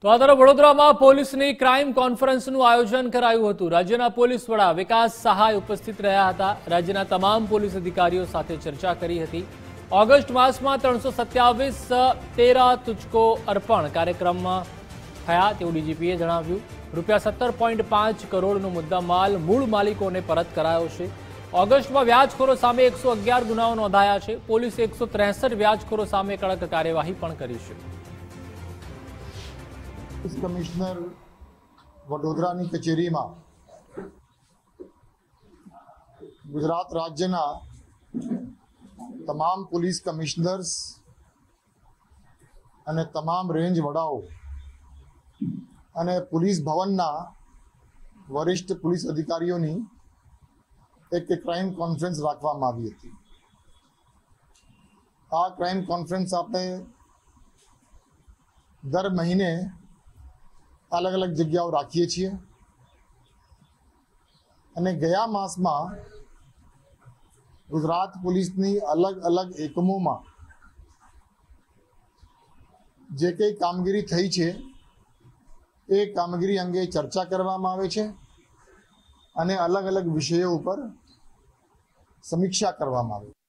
તો આ તરફ વડોદરામાં પોલીસની ક્રાઇમ કોન્ફરન્સનું આયોજન કરાયું હતું। રાજ્યના પોલીસ વડા વિકાસ સહાય ઉપસ્થિત રહ્યા હતા। રાજ્યના તમામ પોલીસ અધિકારીઓ સાથે ચર્ચા કરી હતી। ઓગસ્ટ માસમાં 327 તેરા તુજકો અર્પણ કાર્યક્રમમાં થયા તેવું ડીજીપીએ જણાવ્યું। રૂપિયા 17.5 કરોડનો મુદ્દામાલ મૂળ માલિકોને પરત કરાયો છે। ઓગસ્ટમાં વ્યાજખોરો સામે 111 ગુનાઓ નોંધાયા છે। પોલીસે 163 વ્યાજખોરો સામે કડક કાર્યવાહી પણ કરી છે। कमिश्नर वडोदरानी कचेरी में गुजरात राज्यना तमाम पुलिस कमिश्नर्स अने तमाम रेंज वडाओ अने पुलिस भवनना वरिष्ठ पुलिस अधिकारीओनी एक क्राइम कॉन्फ्रेंस राखवामां आवी हती। आ क्राइम कॉन्फ्रेंस आपणे दर महीने अलग अलग जगह राखीए छीए अने गया मास में गुजरात पुलिसनी अलग अलग एकमों में जे कई कामगीरी थई छे ए कामगीरी अंगे चर्चा करवामां आवे छे अने अलग अलग विषयों पर समीक्षा करवामां आवे।